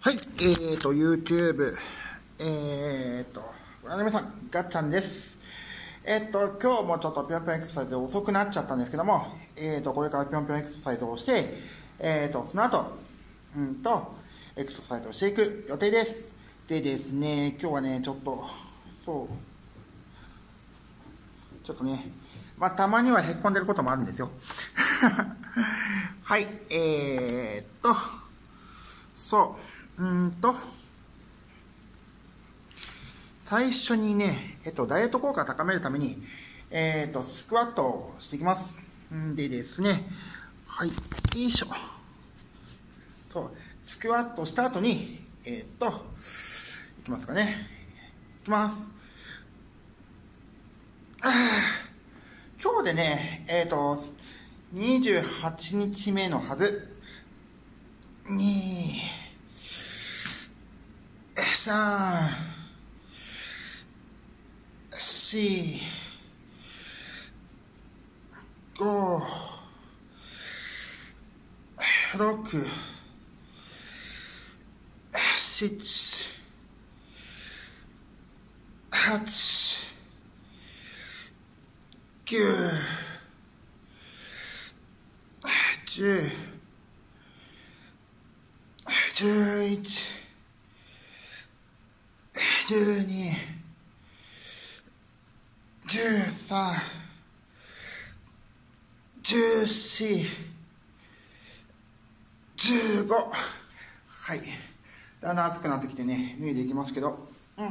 はい、YouTube、ご覧の皆さん、ガッチャンです。今日もちょっとぴょんぴょんエクササイズで遅くなっちゃったんですけども、これからぴょんぴょんエクササイズをして、その後、エクササイズをしていく予定です。でですね、今日はね、ちょっとね、まあ、たまにはへっこんでることもあるんですよ。はい、最初にね、ダイエット効果を高めるために、スクワットをしていきます。でですね、はい、よいしょ。スクワットした後に、いきますかね。いきます。今日でね、28日目のはず。2、3、4、5、6、7、8、9、10、11、12、13、14、15。はい。だんだん暑くなってきてね、脱いでいきますけど。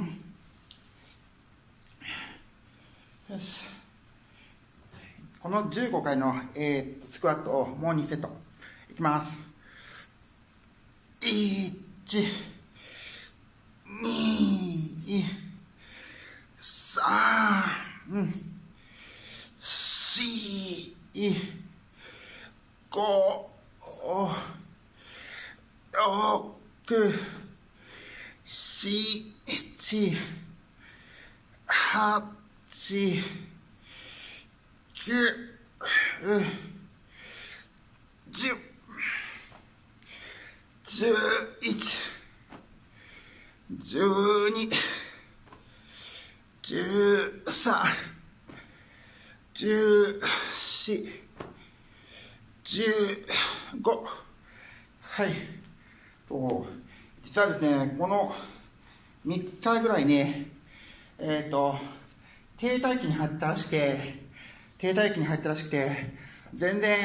よし。この15回の、スクワットをもう2セット。いきます。1、2、3、4、5、6、7、8、9、10、11、12、13、14、15。はい。実はですね、この3日ぐらいね、停滞期に入ったらしくて、全然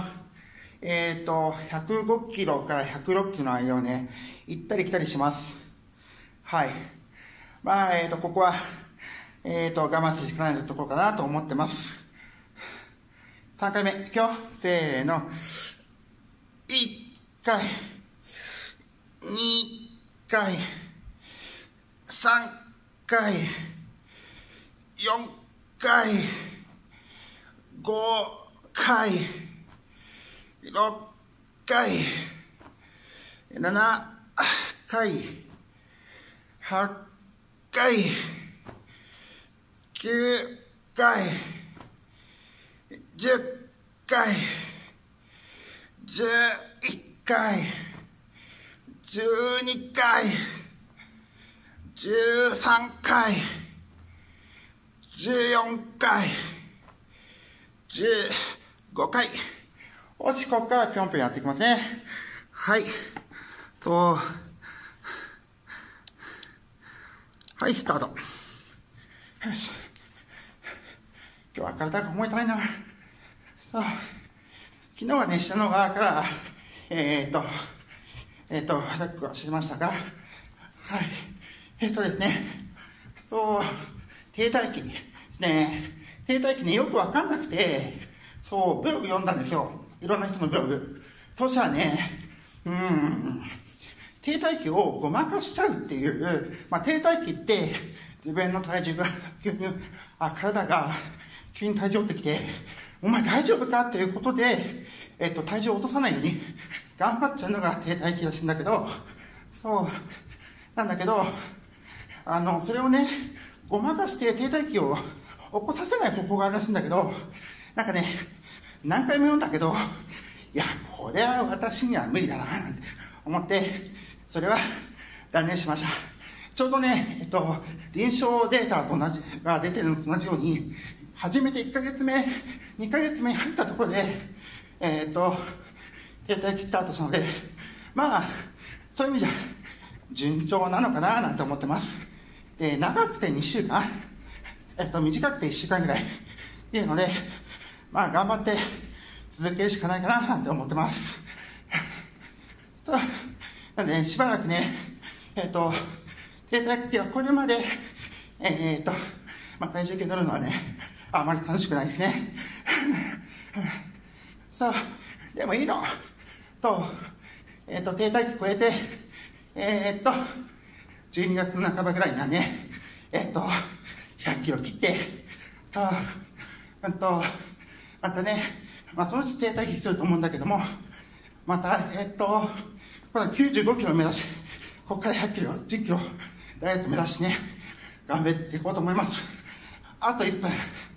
105キロから106キロの間をね、行ったり来たりします。はい。まあ、ここは、我慢するしかないところかなと思ってます。3回目、いくよ。せーの。1回、2回、3回、4回、5回、6回、7回、8回、9回、10回、11回、12回、13回、14回、15回。よし、ここからぴょんぴょんやっていきますね。はい。はい、スタート。よし。今日は体が重いたいな。さあ、昨日はね、下の側から、ラックはしましたが、はい。ですね、停滞期に、停滞期ね、よくわかんなくて、ブログ読んだんですよ。いろんな人のブログ。そしたらね、停滞期をごまかしちゃうっていう、停滞期って自分の体重が体が急に体重落ちてきて、お前大丈夫かっていうことで、体重を落とさないように頑張っちゃうのが停滞期らしいんだけど、なんだけど、それをね、ごまかして停滞期を起こさせない方法があるらしいんだけど、なんかね、何回も読んだけど、いや、これは私には無理だな、なんて思って、 それは断念しました。ちょうどね、臨床データとが出てるのと同じように、初めて1ヶ月目、2ヶ月目に入ったところで、停滞期スタートしたので、まあ、そういう意味じゃ、順調なのかななんて思ってます。で、長くて2週間、短くて1週間ぐらいっていうので、まあ、頑張って続けるしかないかななんて思ってます。なので、しばらくね、停滞期はこれまで、まあ、体重計乗るのはね、あまり楽しくないですね。そう、でもいいの。停滞期超えて、12月の半ばぐらいにはね、100キロ切って、またね、まあ、そのうち停滞期来ると思うんだけども、また、これ95キロ目指して、ここから100キロ、10キロ、ダイエット目指してね、頑張っていこうと思います。あと1分。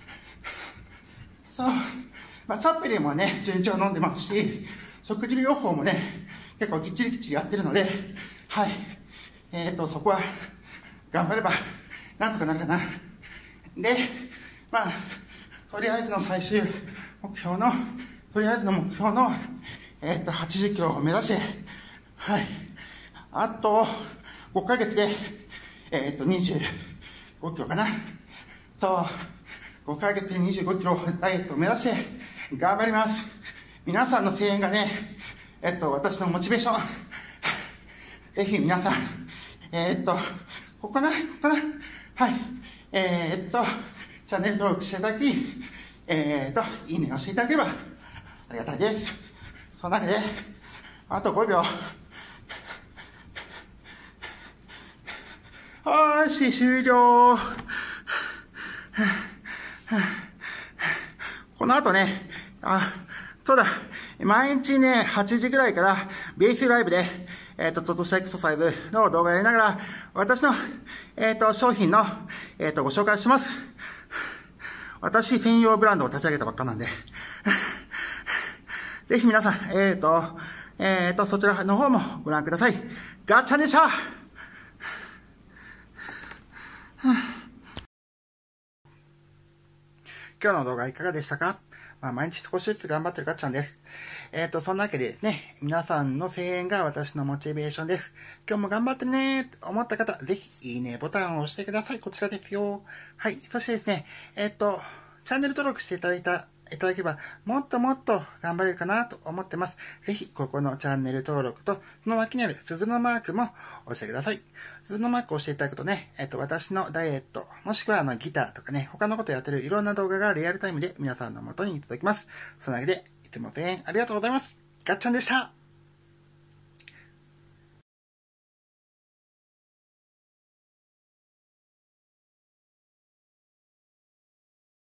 そう。まあ、サプリもね、順調飲んでますし、食事療法もね、結構きっちりやってるので、はい。そこは、頑張れば、なんとかなるかな。で、まあ、とりあえずの最終目標の、80キロを目指して、はい。あと、5ヶ月で、25キロかな。5ヶ月で25キロダイエットを目指して、頑張ります。皆さんの声援がね、私のモチベーション。ぜひ皆さん、ここかなはい。チャンネル登録していただき、いいねをしていただければありがたいです。その中で、あと5秒。はい、終了。この後ね、そうだ、毎日ね、8時ぐらいから、ベースライブで、ちょっとしたエクササイズの動画をやりながら、私の、商品の、ご紹介します。私専用ブランドを立ち上げたばっかなんで。ぜひ皆さん、そちらの方もご覧ください。ガッチャンでした。今日の動画いかがでしたか？まあ、毎日少しずつ頑張ってるガッチャンです。そんなわけでですね、皆さんの声援が私のモチベーションです。今日も頑張ってねーと思った方、ぜひいいねボタンを押してください。こちらですよ。はい。そしてですね、チャンネル登録していただければ、もっともっと頑張れるかなと思ってます。ぜひ、ここのチャンネル登録と、その脇にある鈴のマークも押してください。鈴のマークを押していただくとね、私のダイエット、もしくはギターとかね、他のことやってるいろんな動画がリアルタイムで皆さんの元に届きます。そのわけで、いつも応援ありがとうございます。ガッチャンでした。